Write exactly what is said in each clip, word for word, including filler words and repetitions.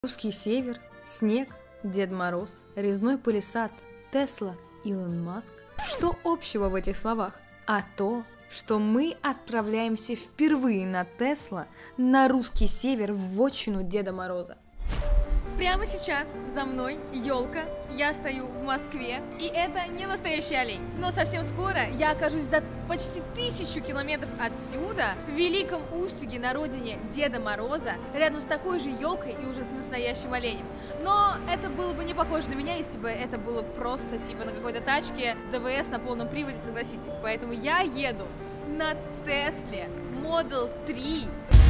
Русский север, снег, Дед Мороз, резной палисад, Тесла, Илон Маск. Что общего в этих словах? А то, что мы отправляемся впервые на Тесла на русский север в вотчину Деда Мороза. Прямо сейчас за мной елка, я стою в Москве, и это не настоящий олень. Но совсем скоро я окажусь за почти тысячу километров отсюда, в Великом Устюге, на родине Деда Мороза, рядом с такой же елкой и уже с настоящим оленем. Но это было бы не похоже на меня, если бы это было просто типа на какой-то тачке ДВС на полном приводе, согласитесь. Поэтому я еду на Тесле Model три.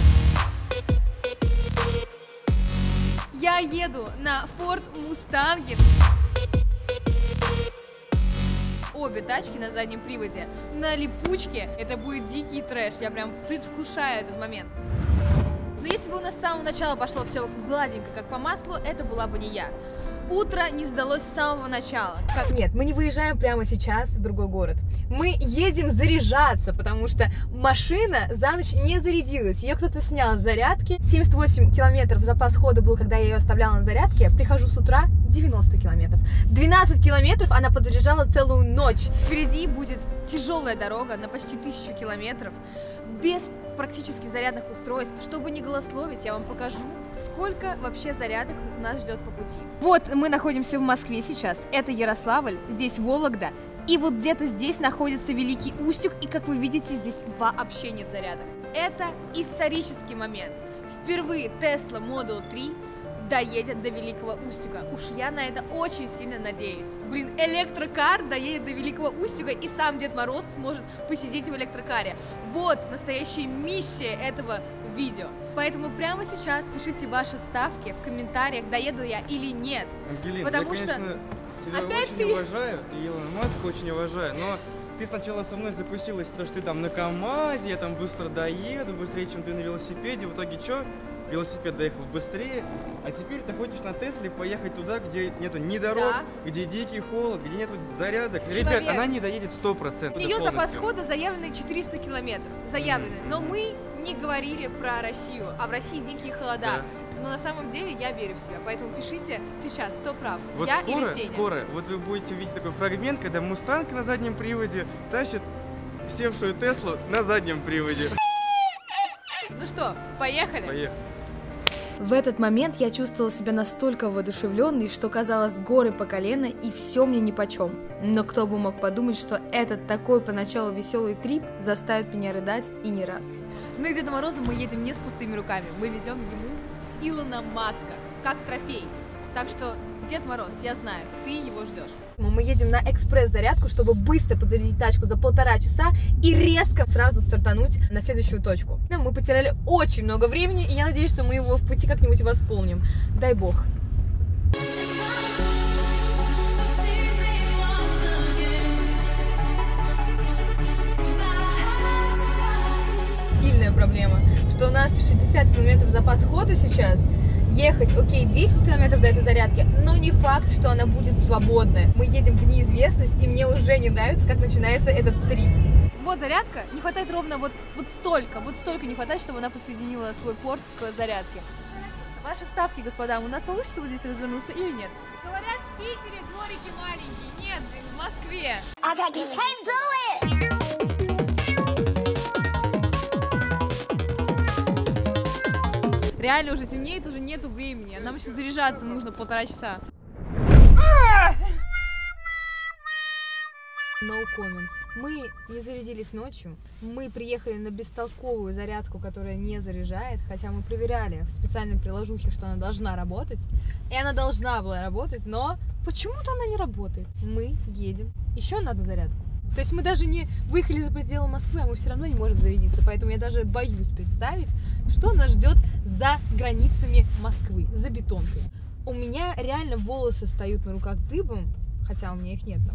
Я еду на Ford Mustang. Обе тачки на заднем приводе на липучке. Это будет дикий трэш. Я прям предвкушаю этот момент. Но если бы у нас с самого начала пошло все гладенько, как по маслу, это была бы не я. Утро не сдалось с самого начала. Как? Нет, мы не выезжаем прямо сейчас в другой город. Мы едем заряжаться, потому что машина за ночь не зарядилась. Ее кто-то снял с зарядки. семьдесят восемь километров запас хода был, когда я ее оставляла на зарядке. Прихожу с утра, девяносто километров. двенадцать километров она подзаряжала целую ночь. Впереди будет тяжелая дорога на почти тысячу километров. Без практически зарядных устройств. Чтобы не голословить, я вам покажу, сколько вообще зарядок нас ждет по пути. Вот мы находимся в Москве сейчас. Это Ярославль, здесь Вологда. И вот где-то здесь находится Великий Устюг. И как вы видите, здесь вообще нет зарядок. Это исторический момент. Впервые Tesla Model три доедет до Великого Устюга. Уж я на это очень сильно надеюсь. Блин, электрокар доедет до Великого Устюга, и сам Дед Мороз сможет посидеть в электрокаре. Вот настоящая миссия этого видео. Поэтому прямо сейчас пишите ваши ставки в комментариях, доеду я или нет. Ангелина, Потому я, что конечно, тебя опять очень ты... уважаю, и Илона Маска очень уважаю, но ты сначала со мной запустилась, то, что ты там на КамАЗе, я там быстро доеду, быстрее, чем ты на велосипеде. В итоге что? Велосипед доехал быстрее, а теперь ты хочешь на Тесле поехать туда, где нету ни дорог, Да. где дикий холод, где нету зарядок. Человек. Ребят, она не доедет сто процентов. Ее запас хода заявленный четыреста километров. Заявленный. Mm-hmm. Но мы не говорили про Россию, а в России дикие холода. Да. Но на самом деле я верю в себя. Поэтому пишите сейчас, кто прав. Вот я скоро, или Сеня. скоро, вот вы будете видеть такой фрагмент, когда Мустанг на заднем приводе тащит севшую Теслу на заднем приводе. Ну что, поехали? Поехали. В этот момент я чувствовала себя настолько воодушевленной, что казалось горы по колено и все мне нипочем. Но кто бы мог подумать, что этот такой поначалу веселый трип заставит меня рыдать и не раз. На Деда Мороза мы едем не с пустыми руками. Мы везем ему Илона Маска, как трофей. Так что, Дед Мороз, я знаю, ты его ждешь. Мы едем на экспресс-зарядку, чтобы быстро подзарядить тачку за полтора часа и резко сразу стартануть на следующую точку. Мы потеряли очень много времени, и я надеюсь, что мы его в пути как-нибудь восполним. Дай бог. Сильная проблема, что у нас шестьдесят километров запас хода сейчас. Ехать, окей, десять километров до этой зарядки, но не факт, что она будет свободная. Мы едем в неизвестность, и мне уже не нравится, как начинается этот трип. Вот зарядка, не хватает ровно вот, вот столько, вот столько не хватает, чтобы она подсоединила свой порт к зарядке. Ваши ставки, господа, у нас получится вот здесь развернуться или нет? Говорят, в Питере дворики маленькие. Нет, блин, в Москве. Реально уже темнеет, уже нету времени. Нам еще заряжаться нужно полтора часа. No comments. Мы не зарядились ночью. Мы приехали на бестолковую зарядку, которая не заряжает, хотя мы проверяли в специальной приложухе, что она должна работать. И она должна была работать, но почему-то она не работает. Мы едем еще на одну зарядку. То есть мы даже не выехали за пределы Москвы, а мы все равно не можем зарядиться. Поэтому я даже боюсь представить, что нас ждет за границами Москвы, за бетонкой. У меня реально волосы встают на руках дыбом, хотя у меня их нет там.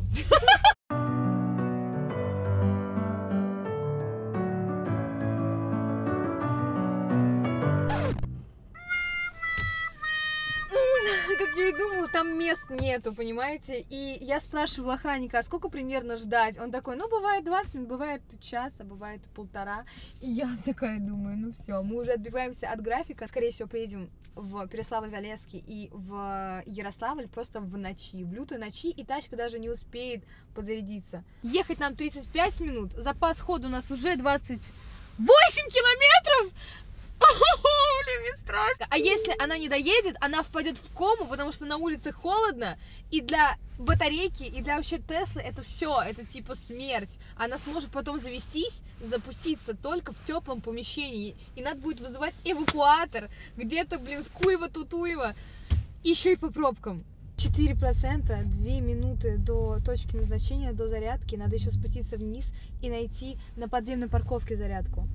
Как я и думала, там мест нету, понимаете? И я спрашивала охранника, а сколько примерно ждать? Он такой, ну, бывает двадцать минут, бывает час, а бывает полтора. И я такая думаю, ну все, мы уже отбиваемся от графика. Скорее всего, приедем в Переславль-Залесский и в Ярославль просто в ночи, в лютой ночи, и тачка даже не успеет подзарядиться. Ехать нам тридцать пять минут, запас хода у нас уже двадцать восемь километров! Блин, мне страшно. А если она не доедет, она впадет в кому, потому что на улице холодно, и для батарейки, и для вообще Теслы это все, это типа смерть. Она сможет потом завестись, запуститься только в теплом помещении, и надо будет вызывать эвакуатор где-то, блин, в Куево-Тутуево, еще и по пробкам. четыре процента, две минуты до точки назначения, до зарядки, надо еще спуститься вниз и найти на подземной парковке зарядку.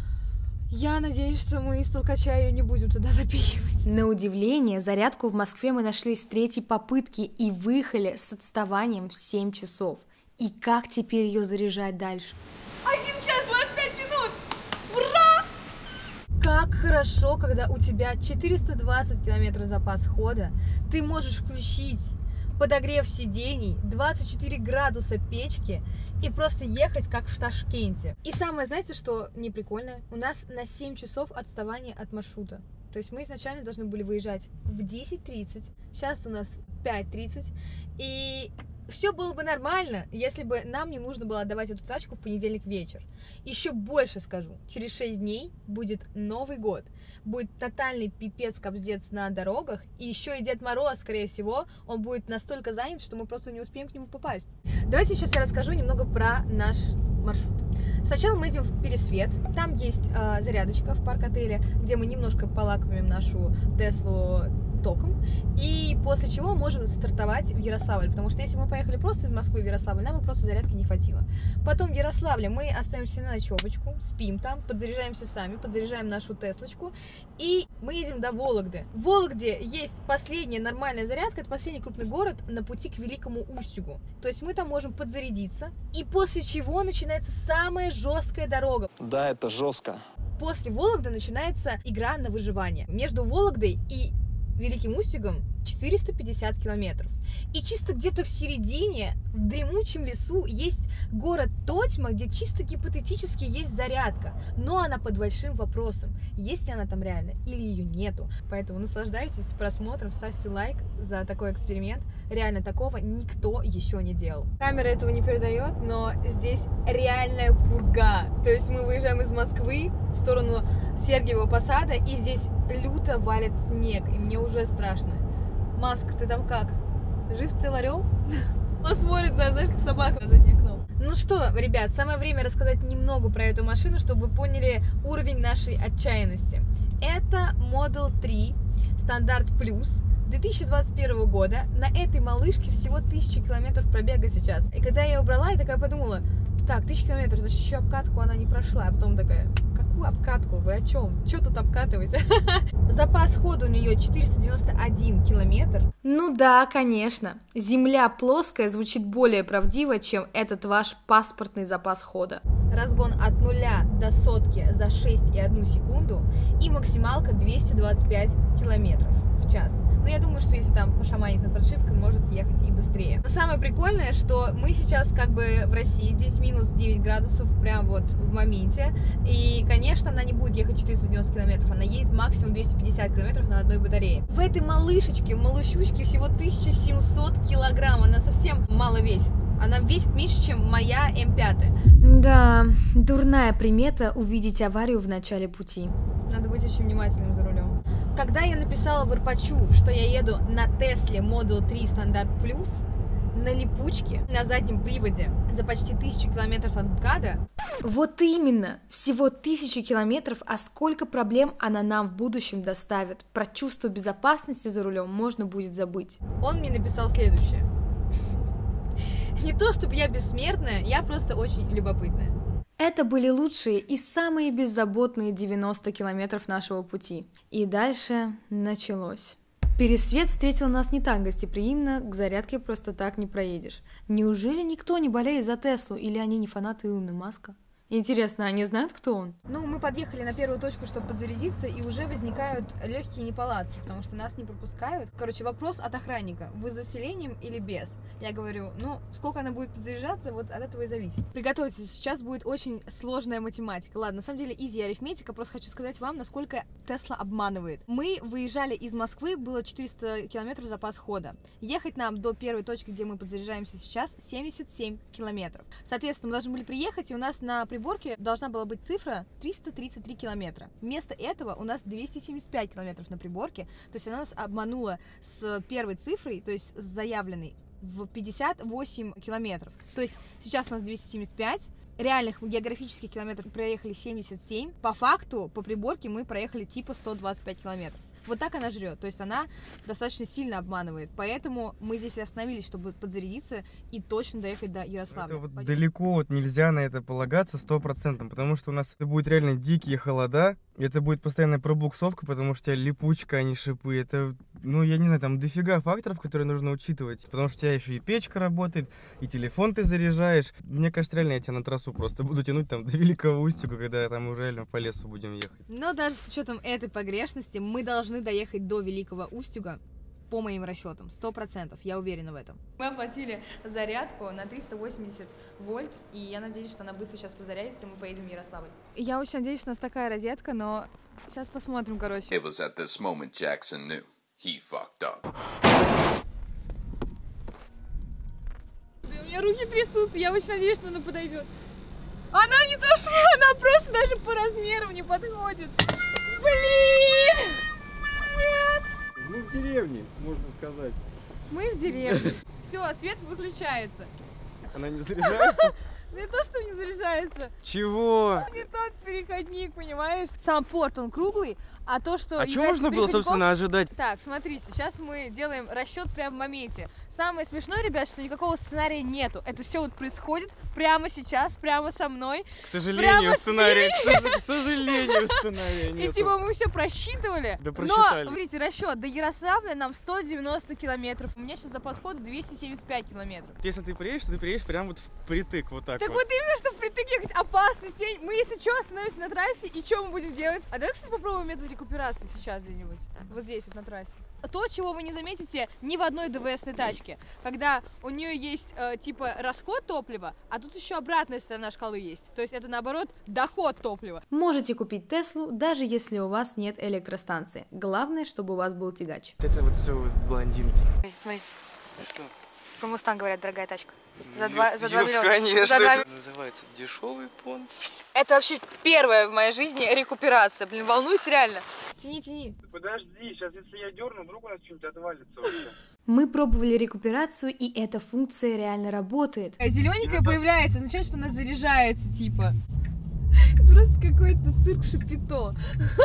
Я надеюсь, что мы с толкача ее не будем туда запихивать. На удивление, зарядку в Москве мы нашли с третьей попытки и выехали с отставанием в семь часов. И как теперь ее заряжать дальше? один час двадцать пять минут! Ура! Как хорошо, когда у тебя четыреста двадцать километров запас хода, ты можешь включить подогрев сидений, двадцать четыре градуса печки и просто ехать как в Ташкенте. И самое, знаете, что не прикольно? У нас на семь часов отставание от маршрута. То есть мы изначально должны были выезжать в десять тридцать, сейчас у нас пять тридцать, и все было бы нормально, если бы нам не нужно было отдавать эту тачку в понедельник вечер. Еще больше скажу, через шесть дней будет Новый год, будет тотальный пипец-кобздец на дорогах, и еще и Дед Мороз, скорее всего, он будет настолько занят, что мы просто не успеем к нему попасть. Давайте сейчас я расскажу немного про наш маршрут. Сначала мы идем в Пересвет, там есть э, зарядочка в парк-отеле, где мы немножко полакомим нашу Теслу током, и после чего можем стартовать в Ярославль, потому что если мы поехали просто из Москвы в Ярославль, нам бы просто зарядки не хватило. Потом в Ярославле мы остаемся на ночевочку, спим там, подзаряжаемся сами, подзаряжаем нашу Теслочку, и мы едем до Вологды. В Вологде есть последняя нормальная зарядка, это последний крупный город на пути к Великому Устюгу. То есть мы там можем подзарядиться, и после чего начинается самая жесткая дорога. Да, это жестко. После Вологды начинается игра на выживание. Между Вологдой и Великим Устюгом четыреста пятьдесят километров. И чисто где-то в середине, в дремучем лесу, есть город Тотьма, где чисто гипотетически есть зарядка. Но она под большим вопросом, есть ли она там реально или ее нету. Поэтому наслаждайтесь просмотром, ставьте лайк за такой эксперимент. Реально такого никто еще не делал. Камера этого не передает, но здесь реальная пурга. То есть мы выезжаем из Москвы в сторону Сергиева Посада, и здесь люто валит снег, и мне уже страшно. Маск, ты там как? Жив, цел, орел? Он смотрит, да, знаешь, как собака на заднее окно. Ну что, ребят, самое время рассказать немного про эту машину, чтобы вы поняли уровень нашей отчаянности. Это Model три Стандарт Плюс две тысячи двадцать первого года. На этой малышке всего тысяча километров пробега сейчас. И когда я ее убрала, я такая подумала, так, тысяча километров, значит, еще обкатку она не прошла. А потом такая, какую обкатку? Вы о чем? Че тут обкатываете? Запас хода у нее четыреста девяносто один километр. Ну да, конечно. Земля плоская звучит более правдиво, чем этот ваш паспортный запас хода. Разгон от нуля до сотки за шесть и одну секунду и максималка двести двадцать пять километров в час. Но я думаю, что если там пошаманить над прошивкой, может ехать и быстрее. Но самое прикольное, что мы сейчас как бы в России, здесь минус девять градусов, прям вот в моменте. И, конечно, она не будет ехать четыреста девяносто километров, она едет максимум двести пятьдесят километров на одной батарее. В этой малышечке, малышучке всего тысяча семьсот килограмм, она совсем мало весит. Она весит меньше, чем моя эм пять. Да, дурная примета увидеть аварию в начале пути. Надо быть очень внимательным за рулем. Когда я написала в Ирпачу, что я еду на Тесле Model три Стандарт Плюс, на липучке, на заднем приводе, за почти тысячу километров от МКАДа, вот именно, всего тысячу километров, а сколько проблем она нам в будущем доставит. Про чувство безопасности за рулем можно будет забыть. Он мне написал следующее. Не то, чтобы я бессмертная, я просто очень любопытная. Это были лучшие и самые беззаботные девяносто километров нашего пути. И дальше началось. Пересвет встретил нас не так гостеприимно, к зарядке просто так не проедешь. Неужели никто не болеет за Теслу, или они не фанаты Илона Маска? Интересно, они знают, кто он? Ну, мы подъехали на первую точку, чтобы подзарядиться, и уже возникают легкие неполадки, потому что нас не пропускают. Короче, вопрос от охранника: вы с заселением или без? Я говорю, ну, сколько она будет подзаряжаться, вот от этого и зависит. Приготовьтесь, сейчас будет очень сложная математика. Ладно, на самом деле, изи арифметика, просто хочу сказать вам, насколько Тесла обманывает. Мы выезжали из Москвы, было четыреста километров запас хода. Ехать нам до первой точки, где мы подзаряжаемся сейчас, семьдесят семь километров. Соответственно, мы должны были приехать, и у нас на приборке должна была быть цифра триста тридцать три километра. Вместо этого у нас двести семьдесят пять километров на приборке, то есть она нас обманула с первой цифрой, то есть с заявленной, в пятьдесят восемь километров. То есть сейчас у нас двести семьдесят пять, реальных географических километров проехали семьдесят семь, по факту по приборке мы проехали типа сто двадцать пять километров. Вот так она жрет, то есть она достаточно сильно обманывает, поэтому мы здесь и остановились, чтобы подзарядиться и точно доехать до Ярославля. Это вот далеко вот нельзя на это полагаться сто процентов, потому что у нас это будет реально дикие холода, это будет постоянная пробуксовка, потому что у тебя липучка, а не шипы, это, ну, я не знаю, там дофига факторов, которые нужно учитывать, потому что у тебя еще и печка работает, и телефон ты заряжаешь. Мне кажется, реально я тебя на трассу просто буду тянуть там до Великого Устюга, когда там уже реально по лесу будем ехать. Но даже с учетом этой погрешности мы должны доехать до Великого Устюга, по моим расчетам, сто процентов, я уверена в этом. Мы оплатили зарядку на триста восемьдесят вольт, и я надеюсь, что она быстро сейчас позарядится, и мы поедем в Ярославль. Я очень надеюсь, что у нас такая розетка, но сейчас посмотрим, короче. It was at this moment Jackson knew he fucked up. У меня руки трясутся, я очень надеюсь, что она подойдет. Она не то, что она просто даже по размерам не подходит. Блин! Нет! Мы в деревне, можно сказать. Мы в деревне. Все, свет выключается. Она не заряжается? Не то, что не заряжается. Чего? Не тот переходник, понимаешь? Сам порт, он круглый, а то, что... А что можно было, собственно, ожидать? Так, смотрите, сейчас мы делаем расчет прямо в моменте. Самое смешное, ребят, что никакого сценария нету. Это все вот происходит прямо сейчас, прямо со мной. К сожалению, сценария, к сожалению, сценария нету. И типа мы все просчитывали. Да просчитали. Но, смотрите, расчет до Ярославля нам сто девяносто километров. У меня сейчас запас хода двести семьдесят пять километров. Если ты приедешь, то ты приедешь прямо вот впритык, вот так Так вот. вот именно, что впритык ехать опасно. Мы, если что, остановимся на трассе, и что мы будем делать? А давай, кстати, попробуем метод рекуперации сейчас где-нибудь. Вот здесь вот на трассе. То, чего вы не заметите ни в одной ДВСной тачке, когда у нее есть э, типа расход топлива, а тут еще обратная сторона шкалы есть. То есть это наоборот доход топлива. Можете купить Теслу, даже если у вас нет электростанции. Главное, чтобы у вас был тягач. Это вот все вот блондинки. Смотри. Что? Про Мустанг говорят, дорогая тачка. За два, за два миллиона. Конечно, за два... это называется дешевый понт. Это вообще первая в моей жизни рекуперация. Блин, волнуюсь реально. Тяни, тяни. Подожди, сейчас если я дерну, вдруг у нас что-нибудь отвалится вообще. Мы пробовали рекуперацию, и эта функция реально работает. Зелененькая появляется, означает, что она заряжается, типа. Просто какой-то цирк Шапито.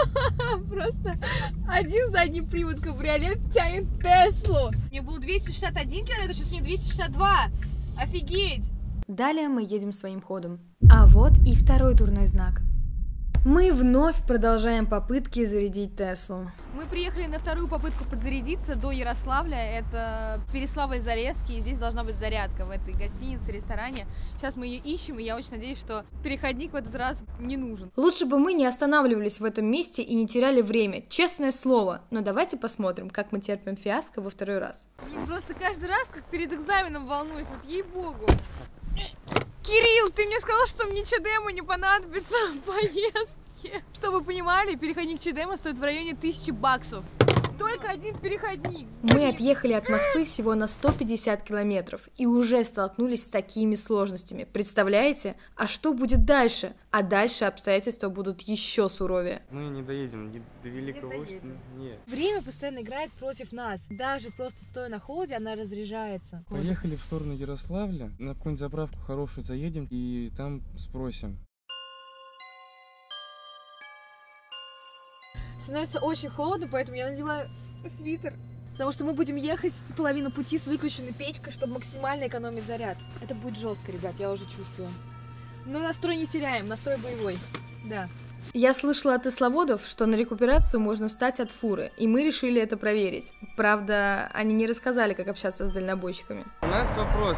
Просто один задний привод кабриолет тянет Теслу. У нее было двести шестьдесят один километр, сейчас у нее двести шестьдесят два. Офигеть! Далее мы едем своим ходом. А вот и второй дурной знак. Мы вновь продолжаем попытки зарядить Теслу. Мы приехали на вторую попытку подзарядиться до Ярославля. Это Переславль-Залесский. И здесь должна быть зарядка в этой гостинице, ресторане. Сейчас мы ее ищем, и я очень надеюсь, что переходник в этот раз не нужен. Лучше бы мы не останавливались в этом месте и не теряли время, честное слово. Но давайте посмотрим, как мы терпим фиаско во второй раз. Я просто каждый раз, как перед экзаменом, волнуюсь. Вот ей-богу. Кирилл, ты мне сказал, что мне ЧДМа не понадобится в поездке. Чтобы вы понимали, переходник ЧДМа стоит в районе тысячи баксов. Только один переходник. Мы отъехали от Москвы всего на сто пятьдесят километров и уже столкнулись с такими сложностями. Представляете? А что будет дальше? А дальше обстоятельства будут еще суровее. Мы не доедем ни до Великого Устюга. Нет. Время постоянно играет против нас. Даже просто стоя на холоде, она разряжается. Поехали в сторону Ярославля, на какую-нибудь заправку хорошую заедем и там спросим. Становится очень холодно, поэтому я надеваю свитер. Потому что мы будем ехать половину пути с выключенной печкой, чтобы максимально экономить заряд. Это будет жестко, ребят, я уже чувствую. Но настрой не теряем, настрой боевой. Да. Я слышала от тесловодов, что на рекуперацию можно встать от фуры, и мы решили это проверить. Правда, они не рассказали, как общаться с дальнобойщиками. У нас вопрос.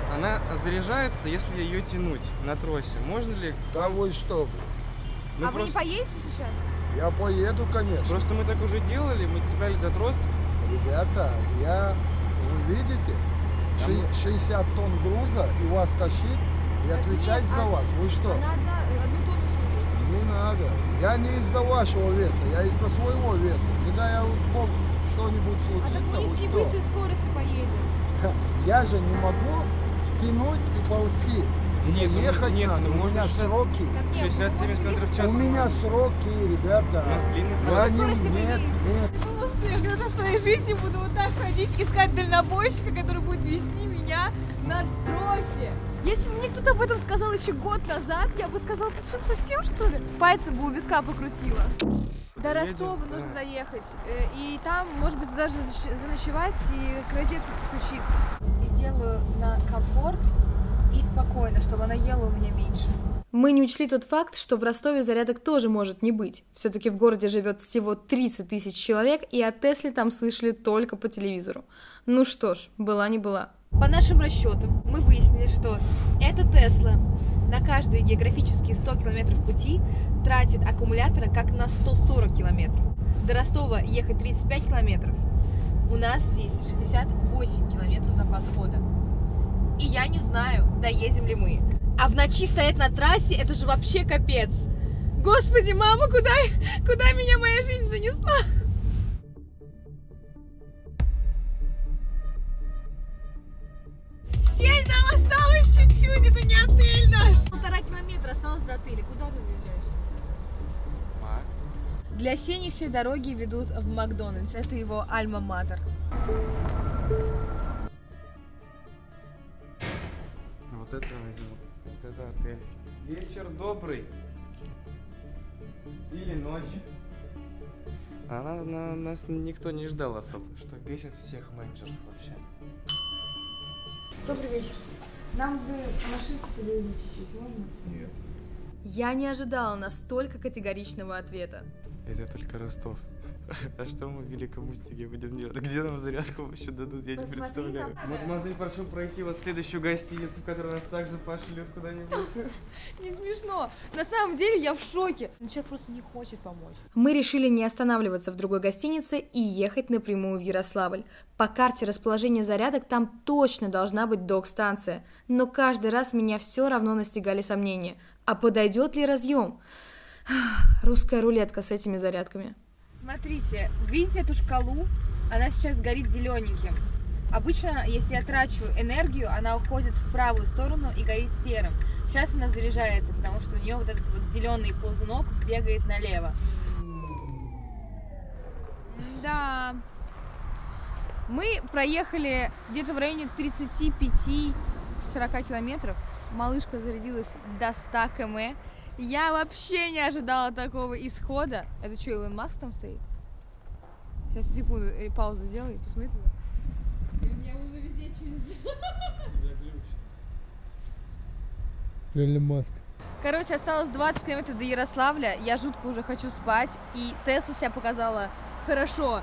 она заряжается, если ее тянуть на тросе. Можно ли? Да вы что? Мы а просто... вы не поедете сейчас? Я поеду, конечно. Просто мы так уже делали, мы цепляли за трос. Ребята, я, вы видите, шестьдесят тонн груза и вас тащить и так отвечать нет, за а... вас. Вы что? Она одна, одну тонну весит. Не надо. Я не из-за вашего веса, я из-за своего веса. Когда я мог что-нибудь случиться, а так мы с небыстрой скоростью поедем. Я же не могу тянуть и ползти. Нет, ехать нет, надо, ну, у меня можно сроки. шестьдесят-семьдесят километров в час. У меня сроки, ребята. У нас длинный Я трос. не, нет, нет. Ты думал, что я когда-то в своей жизни буду вот так ходить, искать дальнобойщика, который будет вести меня на тросе? Если бы мне кто-то об этом сказал еще год назад, я бы сказала, ты что, совсем что ли? Пальцем бы у виска покрутила. До Ростова нужно доехать. И там, может быть, даже заночевать и к розетке подключиться. И сделаю на комфорт и спокойно, чтобы она ела у меня меньше. Мы не учли тот факт, что в Ростове зарядок тоже может не быть. Все-таки в городе живет всего тридцать тысяч человек, и о Тесле там слышали только по телевизору. Ну что ж, была не была. По нашим расчетам мы выяснили, что эта Тесла на каждые географические сто километров пути тратит аккумулятора как на сто сорок километров. До Ростова ехать тридцать пять километров. У нас здесь шестьдесят восемь километров запас хода. И я не знаю, доедем ли мы. А в ночи стоять на трассе, это же вообще капец. Господи, мама, куда, куда меня моя жизнь занесла? Сень, нам осталось чуть-чуть, это не отель наш. Полтора километра осталось до отеля. Куда ты заезжаешь? Мак. Для Сени все дороги ведут в Макдональдс. Это его альма-матер. Вот это возьму. Вот это отель. Вечер добрый. Или ночь. Она, на, нас никто не ждал особо. Что бесит всех менеджеров вообще. Добрый вечер. Нам бы машинку подвезли чуть-чуть, можно? Нет. Я не ожидала настолько категоричного ответа. Это только Ростов. А что мы в Великом Устюге будем делать? Где нам зарядку вообще дадут? Я Посмотри, не представляю. нам... Мадемуазель, прошу пройти вот в следующую гостиницу, в которую нас также пошлют куда-нибудь. Не смешно. На самом деле я в шоке. Но человек просто не хочет помочь. Мы решили не останавливаться в другой гостинице и ехать напрямую в Ярославль. По карте расположения зарядок там точно должна быть док-станция. Но каждый раз меня все равно настигали сомнения. А подойдет ли разъем? Русская рулетка с этими зарядками. Смотрите, видите эту шкалу? Она сейчас горит зелененьким. Обычно, если я трачу энергию, она уходит в правую сторону и горит серым. Сейчас она заряжается, потому что у нее вот этот вот зеленый ползунок бегает налево. Да. Мы проехали где-то в районе тридцати пяти — сорока километров. Малышка зарядилась до ста километров. Я вообще не ожидала такого исхода. Это что, Илон Маск там стоит? Сейчас, секунду, паузу сделай, посмотри туда. Или мне нужно везде что-нибудь сделать? Илон Маск. Короче, осталось двадцать километров до Ярославля. Я жутко уже хочу спать. И Тесла себя показала хорошо.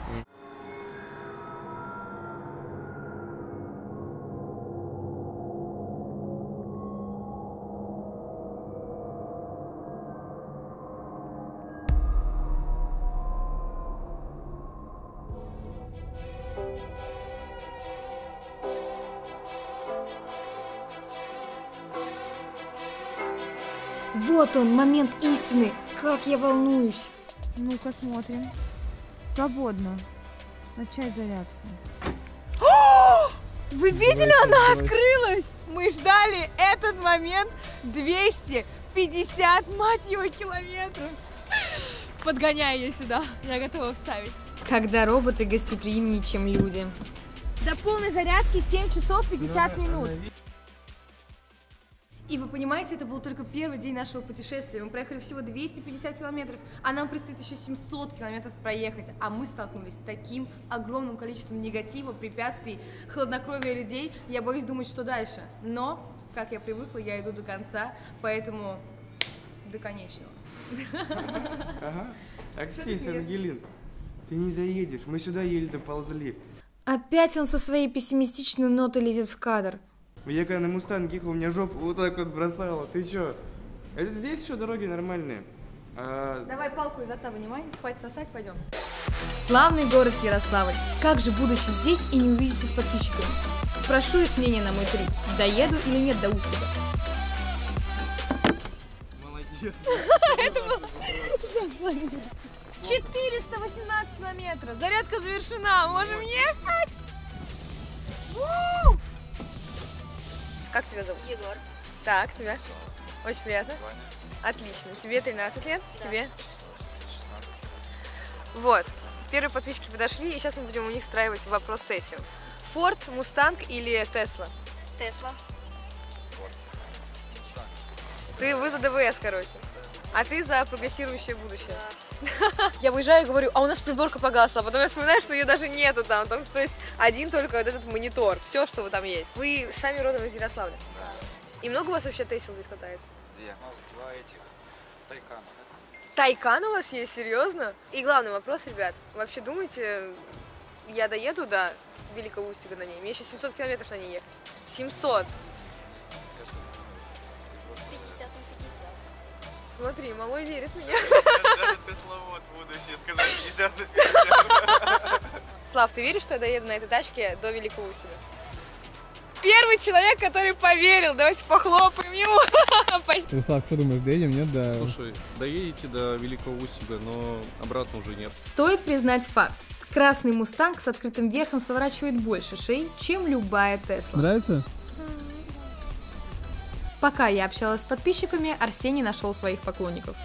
Вот он, момент истины. Как я волнуюсь. Ну-ка, смотрим. Свободно. Начать зарядку. Вы видели, она открылась? Мы ждали этот момент двести пятьдесят, мать его, километров. Подгоняй ее сюда. Я готова вставить. Когда роботы гостеприимнее, чем люди. До полной зарядки семь часов пятьдесят минут. И вы понимаете, это был только первый день нашего путешествия. Мы проехали всего двести пятьдесят километров, а нам предстоит еще семьсот километров проехать. А мы столкнулись с таким огромным количеством негатива, препятствий, хладнокровия людей. Я боюсь думать, что дальше. Но, как я привыкла, я иду до конца, поэтому до конечного. Ага. Так здесь, Ангелин, ты не доедешь. Мы сюда еле доползли. Опять он со своей пессимистичной нотой лезет в кадр. Я когда на Мустанге ехал, у меня жопу вот так вот бросала. Ты чё? Это здесь еще дороги нормальные. А... Давай палку изо рта вынимай, хватит сосать, пойдем. Славный город Ярославль. Как же, будучи здесь и не увидеться с подписчиками? Спрошу их мнение на мой трип. Доеду или нет до Устюга? Молодец. четыреста восемнадцать километров. Зарядка завершена. Можем ехать. У-у-у! Как тебя зовут? Егор. Так, тебя? Очень приятно. Отлично. Тебе тринадцать лет? Да. Тебе? шестнадцать. Вот. Первые подписчики подошли, и сейчас мы будем у них устраивать вопрос-сессию. Форд, Мустанг или Тесла? Тесла. Ты вы за ДВС, короче. А ты за прогрессирующее будущее. Да. Я выезжаю и говорю, а у нас приборка погасла. А потом я вспоминаю, что ее даже нету там. Потому что есть один только вот этот монитор. Все, что вот там есть. Вы сами родом из Ярославля? Да. И много у вас вообще Тесел здесь катается? Две. У нас два этих. Тайкана. Тайкан у вас есть? Серьезно? И главный вопрос, ребят. Вы вообще думаете, я доеду до Великого Устюга на ней? Мне еще семьсот километров на ней ехать. семьсот. пятьдесят на пятьдесят. Смотри, малой верит в меня. Даже Тесловод будущее сказал пятьдесят на пятьдесят. Слав, ты веришь, что я доеду на этой тачке до Великого Устюга? Первый человек, который поверил. Давайте похлопаем ему. Слав, что думаешь, доедем, нет? Да. Слушай, доедете до Великого Устюга, но обратно уже нет. Стоит признать факт. Красный Мустанг с открытым верхом сворачивает больше шеи, чем любая Тесла. Нравится? Пока я общалась с подписчиками, Арсений нашел своих поклонников.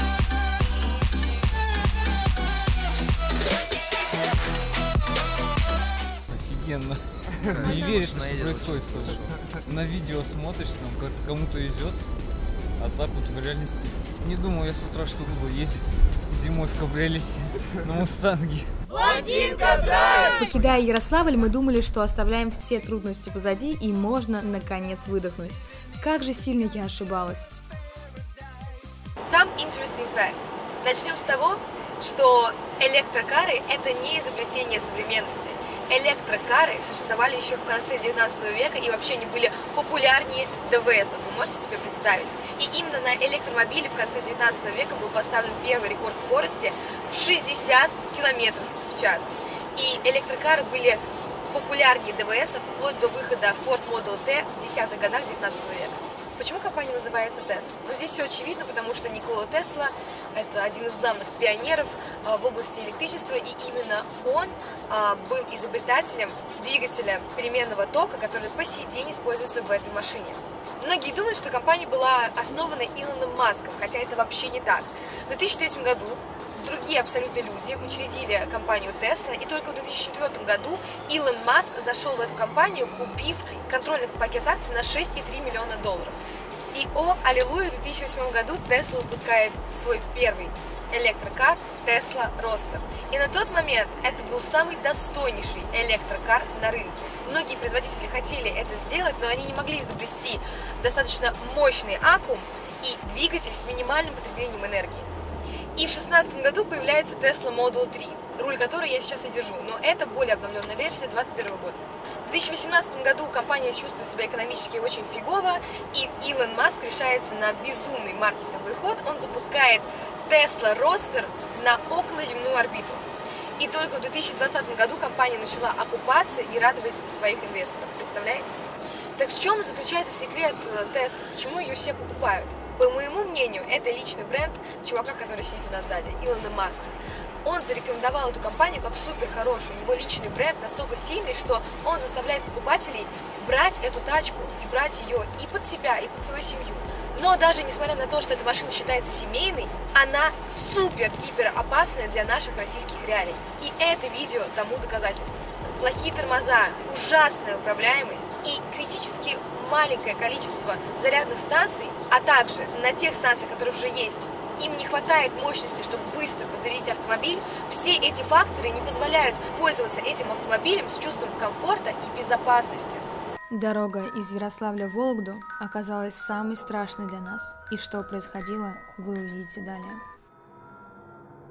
Офигенно. Не веришь, что происходит, слушай. На видео смотришь, там как кому-то везет, а так вот в реальности. Не думал я с утра, что буду ездить зимой в кабриолете на Мустанге. Покидая Ярославль, мы думали, что оставляем все трудности позади и можно, наконец, выдохнуть. Как же сильно я ошибалась. Some interesting facts. Начнем с того, что электрокары – это не изобретение современности. Электрокары существовали еще в конце девятнадцатого века, и вообще они были популярнее ДВСов, вы можете себе представить. И именно на электромобиле в конце девятнадцатого века был поставлен первый рекорд скорости в шестьдесят километров в час. И электрокары были популярнее ДВСов вплоть до выхода Ford Model T в десятых годах девятнадцатого века. Почему компания называется Tesla? Ну, здесь все очевидно, потому что Никола Тесла – это один из главных пионеров а, в области электричества, и именно он а, был изобретателем двигателя переменного тока, который по сей день используется в этой машине. Многие думают, что компания была основана Илоном Маском, хотя это вообще не так. В две тысячи третьем году другие абсолютно люди учредили компанию Tesla, и только в две тысячи четвёртом году Илон Маск зашел в эту компанию, купив контрольный пакет акций на шесть и три миллиона долларов. И, о, аллилуйя, в две тысячи восьмом году Tesla выпускает свой первый электрокар Tesla Roadster. И на тот момент это был самый достойнейший электрокар на рынке. Многие производители хотели это сделать, но они не могли изобрести достаточно мощный аккум и двигатель с минимальным потреблением энергии. И в две тысячи шестнадцатом году появляется Tesla Model три, руль которой я сейчас и держу, но это более обновленная версия две тысячи двадцать первого года. В две тысячи восемнадцатом году компания чувствует себя экономически очень фигово, и Илон Маск решается на безумный маркетинговый ход. Он запускает Tesla Roadster на околоземную орбиту. И только в две тысячи двадцатом году компания начала окупаться и радовать своих инвесторов. Представляете? Так в чем заключается секрет Tesla? Почему ее все покупают? По моему мнению, это личный бренд чувака, который сидит у нас сзади, Илона Маска. Он зарекомендовал эту компанию как супер хорошую. Его личный бренд настолько сильный, что он заставляет покупателей брать эту тачку и брать ее и под себя, и под свою семью. Но даже несмотря на то, что эта машина считается семейной, она супер-гипер опасная для наших российских реалий. И это видео тому доказательство. Плохие тормоза, ужасная управляемость и критически маленькое количество зарядных станций, а также на тех станциях, которые уже есть, им не хватает мощности, чтобы быстро подзарядить автомобиль. Все эти факторы не позволяют пользоваться этим автомобилем с чувством комфорта и безопасности. Дорога из Ярославля в Вологду оказалась самой страшной для нас. И что происходило, вы увидите далее.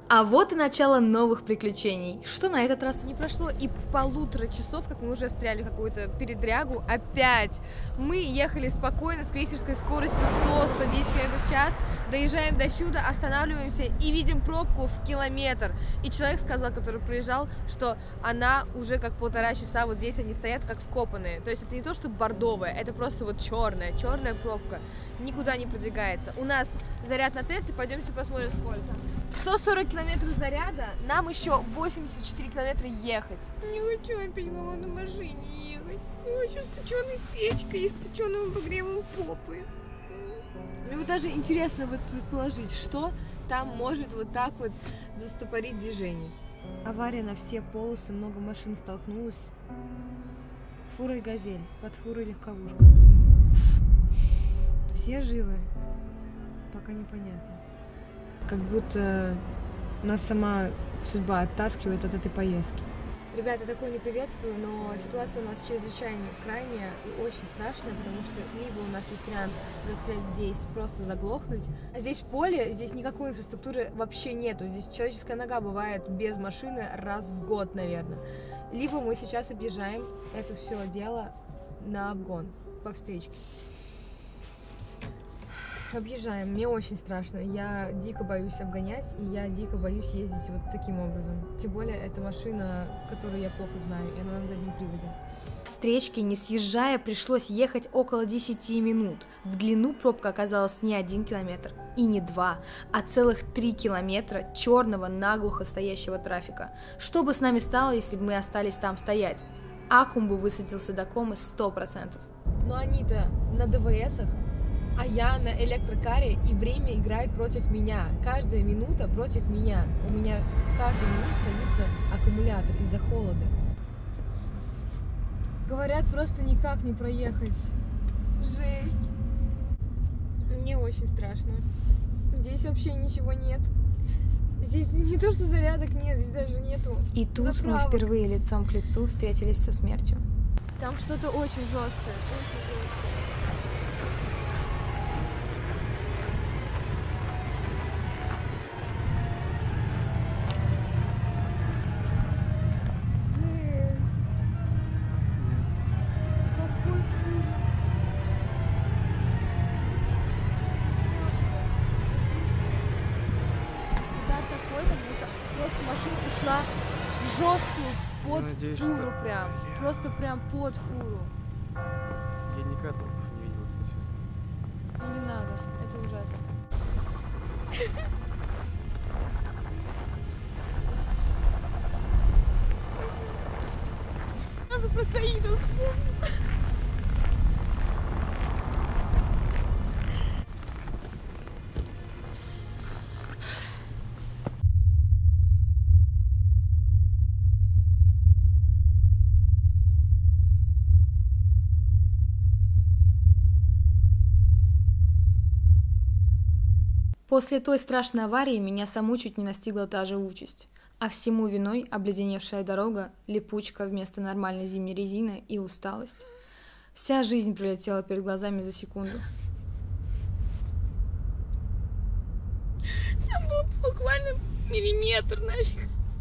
А вот и начало новых приключений. Что на этот раз? Не прошло и полутора часов, как мы уже встряли в какую-то передрягу. Опять! Мы ехали спокойно с крейсерской скоростью сто — сто десять километров в час, доезжаем до сюда, останавливаемся и видим пробку в километр. И человек сказал, который проезжал, что она уже как полтора часа, вот здесь они стоят как вкопанные. То есть это не то, что бордовая, это просто вот черная, черная пробка. Никуда не продвигается. У нас заряд на Тесле, пойдемте посмотрим сколько. сто сорок километров заряда, нам еще восемьдесят четыре километра ехать. Не хочу опять в голодной машине ехать. Я хочу с печеной печкой и с печеным обогревом попы. Мне вот даже интересно вот предположить, что там может вот так вот застопорить движение. Авария на все полосы, много машин столкнулось. Фура и газель, под фурой легковушка. Все живы? Пока непонятно. Как будто нас сама судьба оттаскивает от этой поездки. Ребята, такое не приветствую, но ситуация у нас чрезвычайно крайняя и очень страшная, потому что либо у нас есть вариант застрять здесь, просто заглохнуть, а здесь поле, здесь никакой инфраструктуры вообще нету, здесь человеческая нога бывает без машины раз в год, наверное. Либо мы сейчас объезжаем это все дело на обгон, по встречке. Объезжаем, мне очень страшно, я дико боюсь обгонять, и я дико боюсь ездить вот таким образом. Тем более, это машина, которую я плохо знаю, и она на заднем приводе. Встречки, не съезжая, пришлось ехать около десяти минут. В длину пробка оказалась не один километр и не два, а целых три километра черного наглухо стоящего трафика. Что бы с нами стало, если бы мы остались там стоять? Аккум бы высадился до комы сто процентов. Но они-то на ДВСах, а я на электрокаре, и время играет против меня. Каждая минута против меня. У меня каждую минуту садится аккумулятор из-за холода. Говорят, просто никак не проехать. Жесть. Мне очень страшно. Здесь вообще ничего нет. Здесь не то, что зарядок нет, здесь даже нету. И тут заправок. мы впервые лицом к лицу встретились со смертью. Там что-то очень жесткое. Очень жесткое. Жесткую под надеюсь, фуру что... прям. Бля. Просто прям под фуру. Я никогда трупов не видел, если честно. Ну не надо, это ужасно. Надо про Саида вспомнить. После той страшной аварии меня саму чуть не настигла та же участь. А всему виной обледеневшая дорога, липучка вместо нормальной зимней резины и усталость. Вся жизнь пролетела перед глазами за секунду. Там был буквально миллиметр нафиг.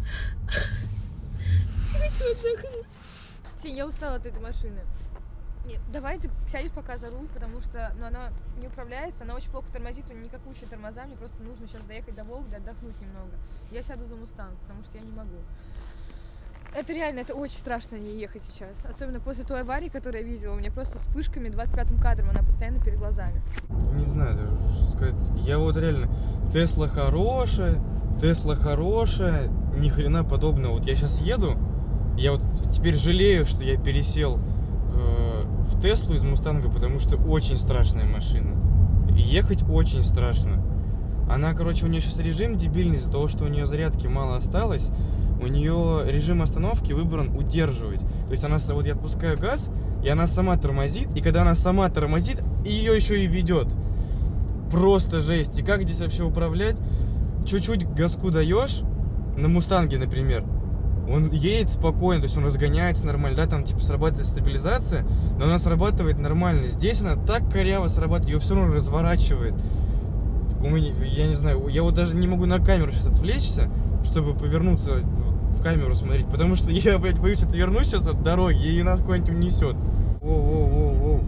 Я хочу отдохнуть. Сень, я устала от этой машины. Нет, давай ты сядешь пока за руль, потому что ну, она не управляется, она очень плохо тормозит, у нее никакущие тормоза, мне просто нужно сейчас доехать до Вологды, отдохнуть немного. Я сяду за Мустанг, потому что я не могу. Это реально, это очень страшно не ехать сейчас. Особенно после той аварии, которую я видела, у меня просто вспышками двадцать пятым кадром, она постоянно перед глазами. Не знаю даже, что сказать. Я вот реально, Тесла хорошая, Тесла хорошая, ни хрена подобного. Вот я сейчас еду, я вот теперь жалею, что я пересел э, в Теслу из Мустанга, потому что очень страшная машина. И ехать очень страшно. Она, короче, у нее сейчас режим дебильный из-за того, что у нее зарядки мало осталось. У нее режим остановки выбран удерживать. То есть она, вот я отпускаю газ, и она сама тормозит. И когда она сама тормозит, ее еще и ведет. Просто жесть. И как здесь вообще управлять? Чуть-чуть газку даешь, на Мустанге, например, он едет спокойно, то есть он разгоняется нормально, да, там типа срабатывает стабилизация, но она срабатывает нормально. Здесь она так коряво срабатывает, ее все равно разворачивает. У меня, я не знаю, я вот даже не могу на камеру сейчас отвлечься, чтобы повернуться в камеру смотреть, потому что я, блядь, боюсь отвернусь сейчас от дороги, и нас куда-нибудь унесет. Воу-воу-воу-воу.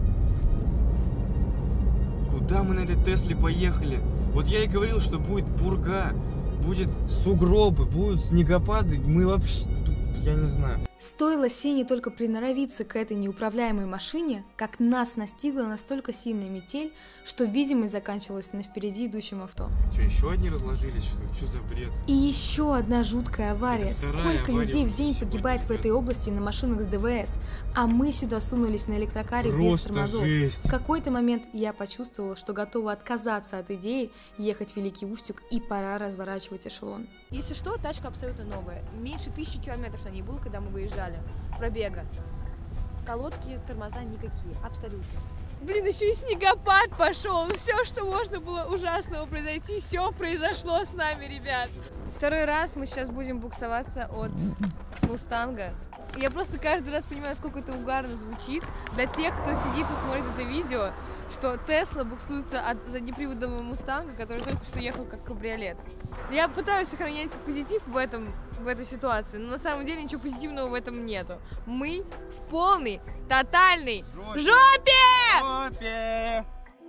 Куда мы на этой Тесле поехали? Вот я и говорил, что будет пурга, будет сугробы, будут снегопады, мы вообще, я не знаю. Стоило Сене только приноровиться к этой неуправляемой машине, как нас настигла настолько сильная метель, что видимость заканчивалась на впереди идущем авто. Что, еще одни разложились, что ли? Что за бред? И еще одна жуткая авария. Сколько авария людей в день сегодня, погибает в этой области на машинах с ДВС, а мы сюда сунулись на электрокаре без Просто тормозов. жесть. В какой-то момент я почувствовала, что готова отказаться от идеи ехать в Великий Устюг, и пора разворачивать эшелон. Если что, тачка абсолютно новая. Меньше тысячи километров на ней было, когда мы выезжали. Пробега. Колодки, тормоза никакие. Абсолютно. Блин, еще и снегопад пошел. Все, что можно было ужасного произойти, все произошло с нами, ребят. Второй раз мы сейчас будем буксоваться от Мустанга. Я просто каждый раз понимаю, насколько это угарно звучит для тех, кто сидит и смотрит это видео, что Тесла буксуется от заднеприводного Мустанга, который только что ехал как кабриолет. Я пытаюсь сохранять позитив в этом, в этой ситуации, но на самом деле ничего позитивного в этом нету. Мы в полной, тотальной жопе! Жопе!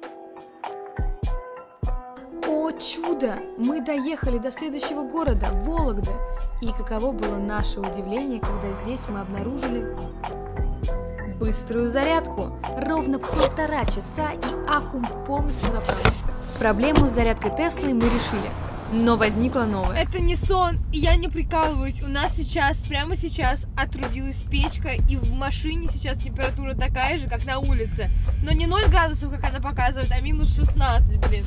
О чудо! Мы доехали до следующего города, Вологды. И каково было наше удивление, когда здесь мы обнаружили быструю зарядку. Ровно полтора часа, и аккум полностью заправлен. Проблему с зарядкой Теслы мы решили, но возникла новая. Это не сон, и я не прикалываюсь. У нас сейчас, прямо сейчас, отрубилась печка, и в машине сейчас температура такая же, как на улице. Но не ноль градусов, как она показывает, а минус шестнадцать, блин.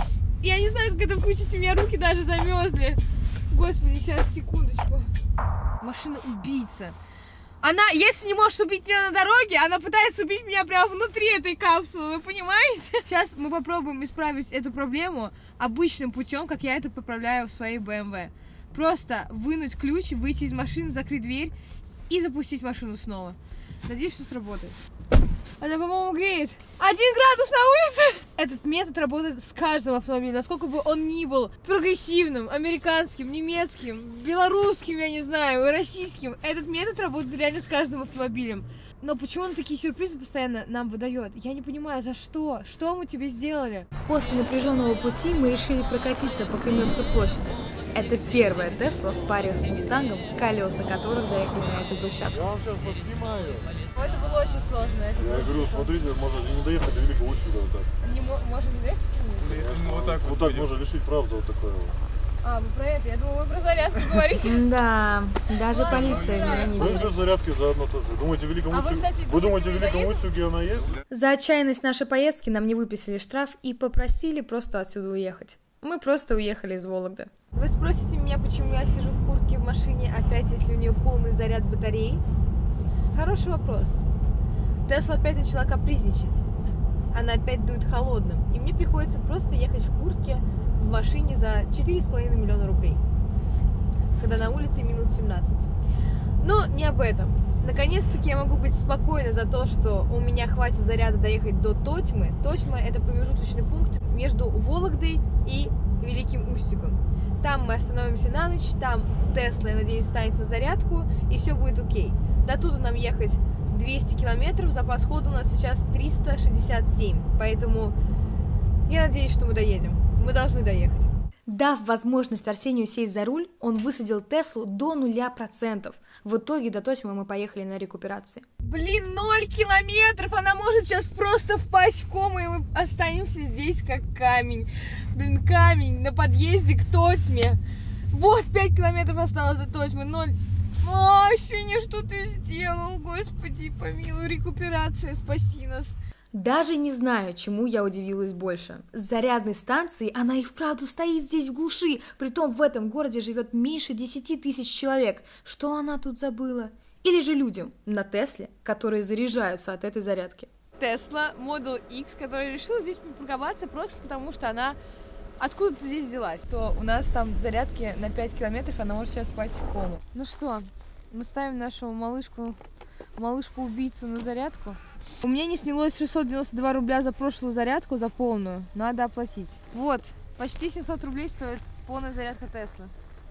Я не знаю, как это включить, у меня руки даже замерзли. Господи, сейчас, секундочку. Машина убийца. Она, если не может убить меня на дороге, она пытается убить меня прямо внутри этой капсулы, вы понимаете? Сейчас мы попробуем исправить эту проблему обычным путем, как я это поправляю в своей бэ эм вэ. Просто вынуть ключ, выйти из машины, закрыть дверь и запустить машину снова. Надеюсь, что сработает. Она, по-моему, греет. Один градус на улице! Этот метод работает с каждым автомобилем, насколько бы он ни был прогрессивным, американским, немецким, белорусским, я не знаю, российским. Этот метод работает реально с каждым автомобилем. Но почему он такие сюрпризы постоянно нам выдает? Я не понимаю, за что? Что мы тебе сделали? После напряженного пути мы решили прокатиться по Кремлевской площади. Это первая Тесла в паре с Мустангом, колеса которых заехали на эту брусчатку. Я вам сейчас вот снимаю. Это было очень сложно. Это Я говорю, смотрите, можно не доехать до Великого Устюга вот так. Не можем не доехать? Если мы вот так Вот так можно лишить прав за вот такое вот. А, вы про это? Я думала, вы про зарядку говорите. Да, даже полиция в меня не Вы верит. без зарядки заодно тоже. Думаете, в Великом А вы, Устюге? кстати, Вы думаете, в думаете, Великом вы Устюге она есть? За отчаянность нашей поездки нам не выписали штраф и попросили просто отсюда уехать. Мы просто уехали из Вологды. Вы спросите меня, почему я сижу в куртке в машине опять, если у нее полный заряд батареи? Хороший вопрос. Тесла опять начала капризничать. Она опять дует холодным. И мне приходится просто ехать в куртке в машине за четыре с половиной миллиона рублей. Когда на улице минус семнадцать. Но не об этом. Наконец-таки я могу быть спокойна за то, что у меня хватит заряда доехать до Тотьмы. Тотьма — это промежуточный пункт между Вологдой и Великим Устюгом. Там мы остановимся на ночь, там Тесла, я надеюсь, станет на зарядку, и все будет окей. До туда нам ехать двести километров, запас хода у нас сейчас триста шестьдесят семь, поэтому я надеюсь, что мы доедем. Мы должны доехать. Дав возможность Арсению сесть за руль, он высадил Теслу до нуля процентов. В итоге до Тотьмы мы поехали на рекуперации. Блин, ноль километров! Она может сейчас просто впасть в кому, и мы останемся здесь как камень. Блин, камень на подъезде к Тотьме. Вот, пять километров осталось до Тотьмы, ноль. О, Сеня, что ты сделал? Господи, помилуй, рекуперация, спаси нас. Даже не знаю, чему я удивилась больше. С зарядной станции она и вправду стоит здесь в глуши, притом в этом городе живет меньше десяти тысяч человек. Что она тут забыла? Или же людям на Тесле, которые заряжаются от этой зарядки? Тесла Model X, которая решила здесь припарковаться просто потому, что она откуда-то здесь взялась. То у нас там зарядки на пять километров, она может сейчас спать в кому. Ну что, мы ставим нашу малышку, малышку-убийцу на зарядку. У меня не снялось шестьсот девяносто два рубля за прошлую зарядку, за полную. Надо оплатить. Вот, Почти семьсот рублей стоит полная зарядка Тесла.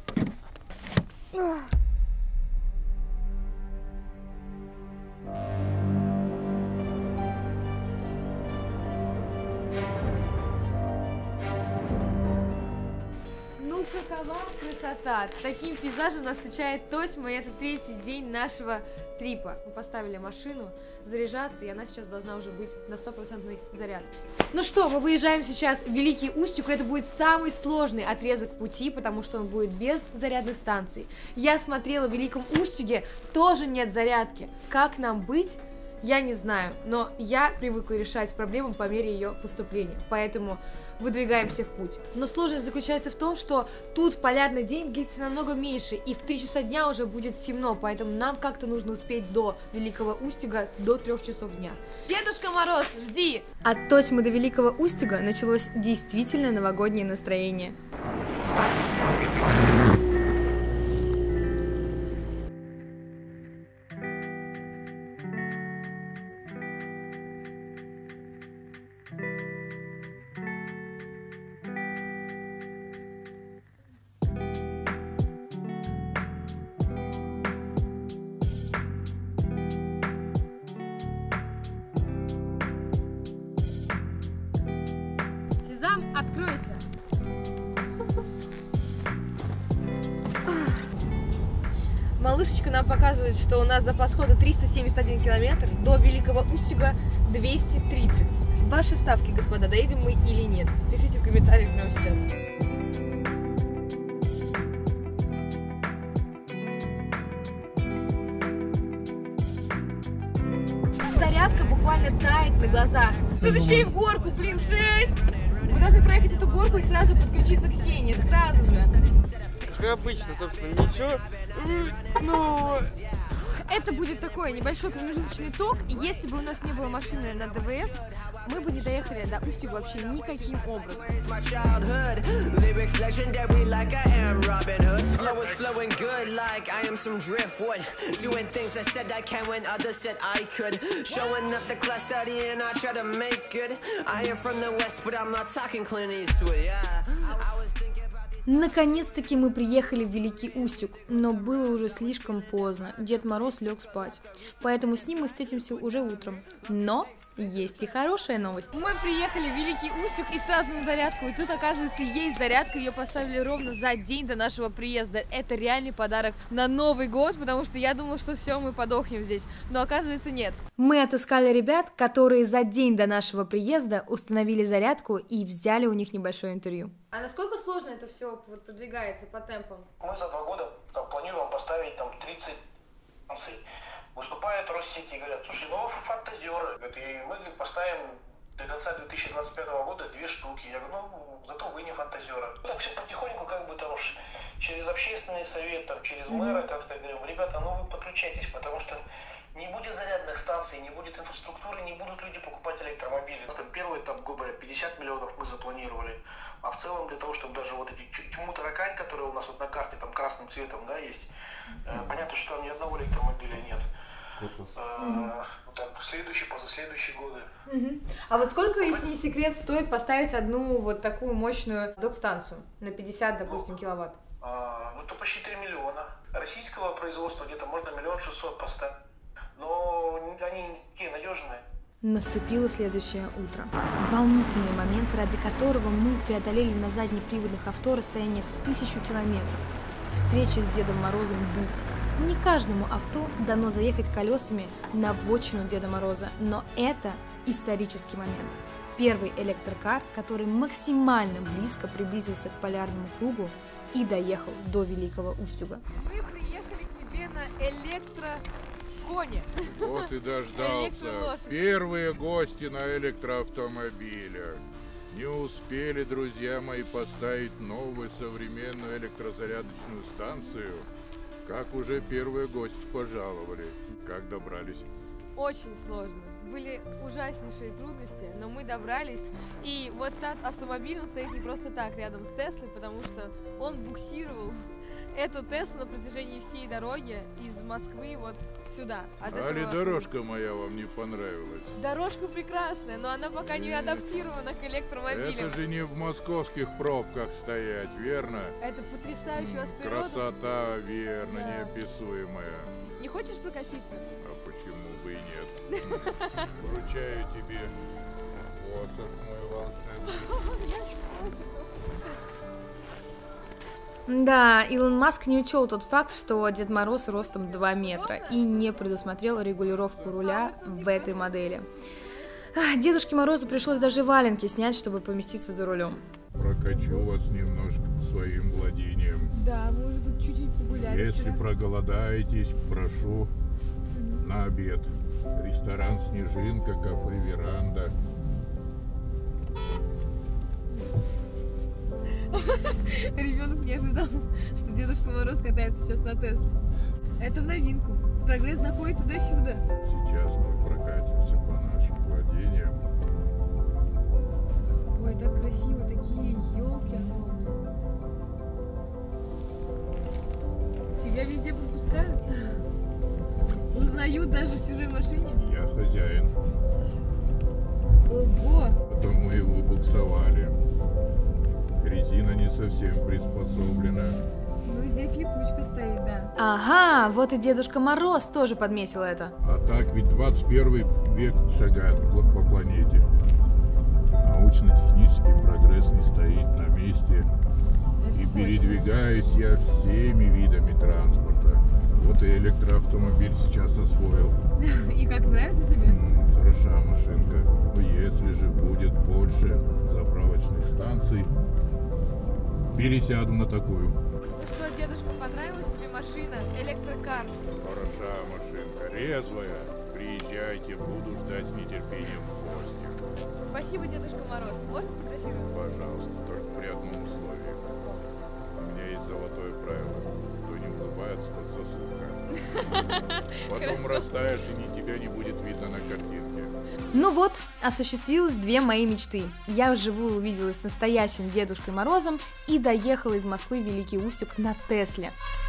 Ну какова красота! Таким пейзажем нас встречает Тосьма, и это третий день нашего трипа. Мы поставили машину заряжаться, и она сейчас должна уже быть на стопроцентной зарядке. Ну что, мы выезжаем сейчас в Великий Устюг, это будет самый сложный отрезок пути, потому что он будет без зарядных станций. Я смотрела в Великом Устюге, тоже нет зарядки. Как нам быть? Я не знаю, но я привыкла решать проблему по мере ее поступления, поэтому выдвигаемся в путь. Но сложность заключается в том, что тут полярный день длится намного меньше, и в три часа дня уже будет темно, поэтому нам как-то нужно успеть до Великого Устюга до трех часов дня. Дедушка Мороз, жди! От Тосьмы до Великого Устюга началось действительно новогоднее настроение. Откройся! Малышечка нам показывает, что у нас запас хода триста семьдесят один километр, до Великого Устюга двести тридцать. Ваши ставки, господа, доедем мы или нет? Пишите в комментариях прямо сейчас. Зарядка буквально тает на глазах. Тут еще и в горку, блин, жесть! Мы должны проехать эту горку и сразу подключиться к Сене, сразу же. Как обычно, собственно, ничего. Ну... Это будет такой небольшой промежуточный ток. Если бы у нас не было машины на ДВС, мы бы не доехали до Устюга вообще никаким образом. Наконец-таки мы приехали в Великий Устюг, но было уже слишком поздно, Дед Мороз лег спать, поэтому с ним мы встретимся уже утром. Но есть и хорошая новость. Мы приехали в Великий Устюг и сразу на зарядку, и тут, оказывается, есть зарядка, ее поставили ровно за день до нашего приезда. Это реальный подарок на Новый год, потому что я думала, что все, мы подохнем здесь, но оказывается нет. Мы отыскали ребят, которые за день до нашего приезда установили зарядку и взяли у них небольшое интервью. А насколько сложно это все вот продвигается по темпам? Мы за два года там, планируем поставить там тридцать станций. Выступают Россети и говорят, слушай, ну вы фантазеры, и мы поставим до конца две тысячи двадцать пятого года две штуки. Я говорю, ну зато вы не фантазеры. Так все потихоньку как бы там уж через общественный совет, там, через мэра как-то говорим, ребята, ну вы подключайтесь, потому что не будет зарядных станций, не будет инфраструктуры, не будут люди покупать электромобили. Первый там, грубо говоря, пятьдесят миллионов мы запланировали. А в целом для того, чтобы даже вот эти тьму таракань, которая у нас вот на карте там красным цветом, да, есть, mm-hmm. э, понятно, что там ни одного электромобиля нет. Mm-hmm. э, там, следующие, позаследующие годы. Mm-hmm. А вот сколько, если не секрет, стоит поставить одну вот такую мощную док-станцию на пятьдесят, допустим, ну, киловатт? Э, ну, то почти три миллиона. Российского производства где-то можно миллион шестьсот поставить. Но они не такие надежные. Наступило следующее утро. Волнительный момент, ради которого мы преодолели на заднеприводных авто расстояние в тысячу километров. Встреча с Дедом Морозом быть. Не каждому авто дано заехать колесами на вотчину Деда Мороза, но это исторический момент. Первый электрокар, который максимально близко приблизился к полярному кругу и доехал до Великого Устюга. Мы приехали к тебе на электро... Кони. Вот и дождался. Первые гости на электроавтомобилях. Не успели, друзья мои, поставить новую современную электрозарядочную станцию, как уже первые гости пожаловали. Как добрались? Очень сложно. Были ужаснейшие трудности, но мы добрались. И вот этот автомобиль, он стоит не просто так рядом с Теслой, потому что он буксировал эту Теслу на протяжении всей дороги из Москвы вот сюда. От Али этого... дорожка моя вам не понравилась? Дорожка прекрасная, но она пока не адаптирована к электромобилям. Это же не в московских пробках стоять, верно? Это потрясающая у вас природа. Красота, верно, Да. неописуемая. Не хочешь прокатиться? А почему бы и нет? Вручаю тебе посох мой волшебный. Да, Илон Маск не учел тот факт, что Дед Мороз ростом два метра и не предусмотрел регулировку руля в этой модели. Ах, Дедушке Морозу пришлось даже валенки снять, чтобы поместиться за рулем. Прокачу вас немножко по своим владениям. Да, мы уже тут чуть-чуть погуляли. Если вчера. проголодаетесь, прошу на обед. Ресторан «Снежинка», кафе «Веранда». Ребенок не ожидал, что Дедушка Мороз катается сейчас на Тесле. Это в новинку. Прогресс находит туда-сюда. Сейчас мы прокатимся по нашим владениям. Ой, так красиво, такие елки огромные. Тебя везде пропускают? Узнают даже в чужой машине? Я хозяин. Ого! Потом мы его буксовали. Резина не совсем приспособлена. Ну, здесь липучка стоит, да. Ага, вот и Дедушка Мороз тоже подметил это. А так ведь двадцать первый век шагает по планете. Научно-технический прогресс не стоит на месте. Это И точно. передвигаюсь я всеми видами транспорта. Вот и электроавтомобиль сейчас освоил. И как, нравится тебе? М, Хороша машинка. Если же будет больше заправочных станций, пересяду на такую. Ну что, дедушка, понравилась тебе машина? Электрокар. Хороша машинка, резвая. Приезжайте, буду ждать с нетерпением в гости. Спасибо, Дедушка Мороз. Можно сфотографироваться? Пожалуйста, только при одном условии. У меня есть золотое правило. Кто не улыбается, тот заслуга. Потом Хорошо. растаешь, и ни тебя не будет видно на картинке. Ну вот, осуществилось две мои мечты. Я вживую увиделась с настоящим Дедушкой Морозом и доехала из Москвы в Великий Устюг на Тесле.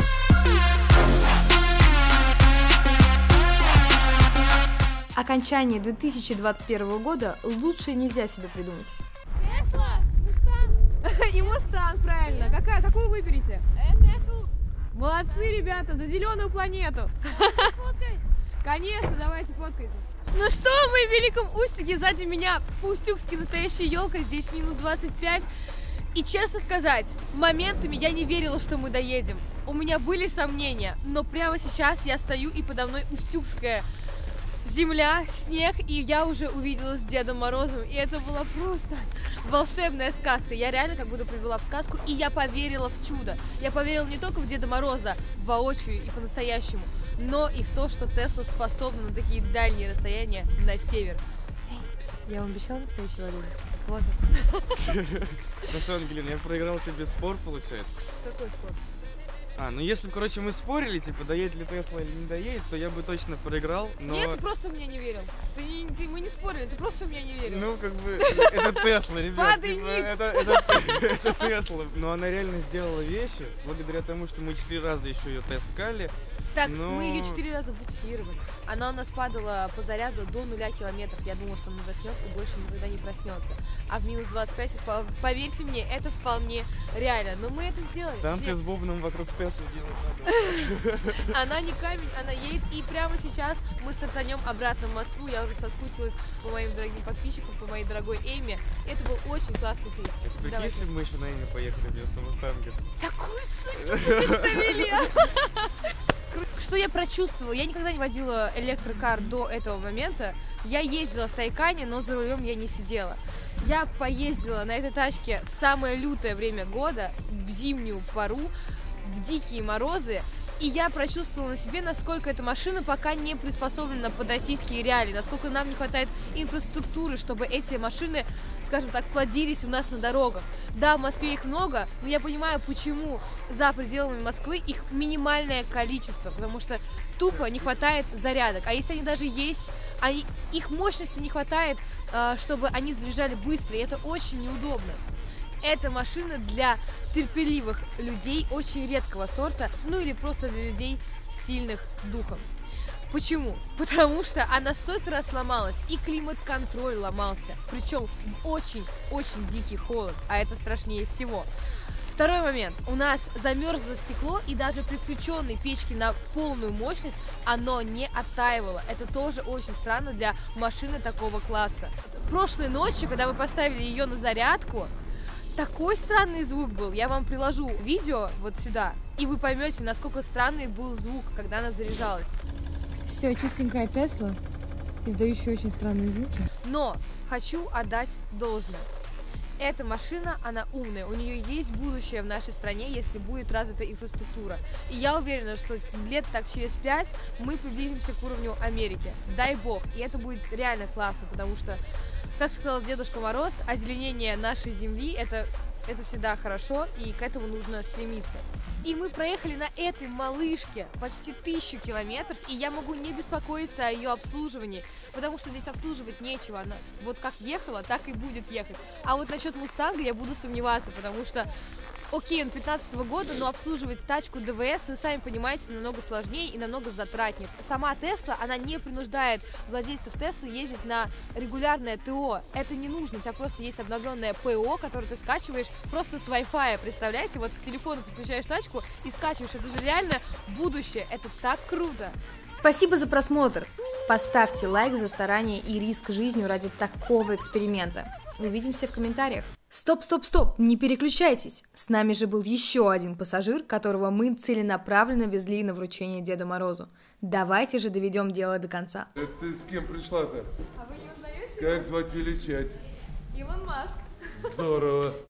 Окончание две тысячи двадцать первого года лучше нельзя себе придумать. Тесла, Мустанг. И Мустанг, правильно. Какая, какую выберете? Э, Теслу. Молодцы, ребята, за зеленую планету. Фоткай. Конечно, давайте фоткайте. Ну что, мы в Великом Устюге, сзади меня по-устюгски настоящая елка, здесь минус двадцать пять. И честно сказать, моментами я не верила, что мы доедем. У меня были сомнения, но прямо сейчас я стою, и подо мной устюгская земля, снег, и я уже увидела с Дедом Морозом, и это была просто волшебная сказка. Я реально как будто привела в сказку, и я поверила в чудо. Я поверила не только в Деда Мороза воочию и по-настоящему, но и в то, что Тесла способна на такие дальние расстояния на север. Эй, пс, я вам обещала настоящего оленя? Вот он. Слушай, Ангелина, я проиграл тебе спор, получается. Какой спор? А, ну если бы, короче, мы спорили, типа, доедет ли Тесла или не доедет, то я бы точно проиграл, но... Нет, ты просто в меня не верил. Ты, не- ты- мы не спорили, ты просто в меня не верил. Ну, как бы, это Тесла, ребят. Падай типа, ниц. это, это, это Тесла. Но она реально сделала вещи, благодаря тому, что мы четыре раза еще ее таскали. Так, но- мы ее четыре раза буксировали. Она у нас падала по заряду до нуля километров. Я думала, что она заснет и больше никогда не проснется. А в минус двадцать пять, по- поверьте мне, это вполне реально. Но мы это сделали. Танцы Свет, с бубном вокруг Теслы делать надо. Она не камень, она едет. И прямо сейчас мы стартанем обратно в Москву. Я уже соскучилась по моим дорогим подписчикам, по моей дорогой Эйме. Это был очень классный клип. А теперь, Давай. если бы мы еще на имя поехали вместо Мустанга? Такую судьбу составили. Что я прочувствовала? Я никогда не водила электрокар до этого момента. Я ездила в Тайкане, но за рулем я не сидела. Я поездила на этой тачке в самое лютое время года, в зимнюю пару, в дикие морозы. И я прочувствовала на себе, насколько эта машина пока не приспособлена под российские реалии, насколько нам не хватает инфраструктуры, чтобы эти машины, скажем так, плодились у нас на дорогах. Да, в Москве их много, но я понимаю, почему за пределами Москвы их минимальное количество, потому что тупо не хватает зарядок. А если они даже есть, они, их мощности не хватает, а, чтобы они заряжали быстро, и это очень неудобно. Это машина для терпеливых людей очень редкого сорта, ну или просто для людей сильных духом. Почему? Потому что она столько раз сломалась, и климат-контроль ломался, причем в очень-очень дикий холод, а это страшнее всего. Второй момент. У нас замерзло стекло, и даже при включенной печке на полную мощность оно не оттаивало. Это тоже очень странно для машины такого класса. Прошлой ночью, когда мы поставили ее на зарядку, такой странный звук был. Я вам приложу видео вот сюда, и вы поймете, насколько странный был звук, когда она заряжалась. Все, чистенькая Тесла, издающая очень странные звуки. Но хочу отдать должное. Эта машина, она умная, у нее есть будущее в нашей стране, если будет развита инфраструктура. И я уверена, что лет так через пять мы приблизимся к уровню Америки. Дай бог. И это будет реально классно, потому что, как сказал Дедушка Мороз, озеленение нашей земли это, это всегда хорошо, и к этому нужно стремиться. И мы проехали на этой малышке почти тысячу километров, и я могу не беспокоиться о ее обслуживании, потому что здесь обслуживать нечего. Она вот как ехала, так и будет ехать. А вот насчет Мустанга я буду сомневаться, потому что, окей, он пятнадцатого года, но обслуживать тачку ДВС, вы сами понимаете, намного сложнее и намного затратнее. Сама Тесла, она не принуждает владельцев Теслы ездить на регулярное ТО. Это не нужно, у тебя просто есть обновленное ПО, которое ты скачиваешь просто с Wi-Fi. Представляете, вот к телефону подключаешь тачку и скачиваешь. Это же реально будущее. Это так круто. Спасибо за просмотр. Поставьте лайк за старание и риск жизнью ради такого эксперимента. Увидимся в комментариях. Стоп, стоп, стоп, не переключайтесь. С нами же был еще один пассажир, которого мы целенаправленно везли на вручение Деду Морозу. Давайте же доведем дело до конца. Это ты с кем пришла-то? А вы не узнаете? Как звать величать? Илон Маск. Здорово.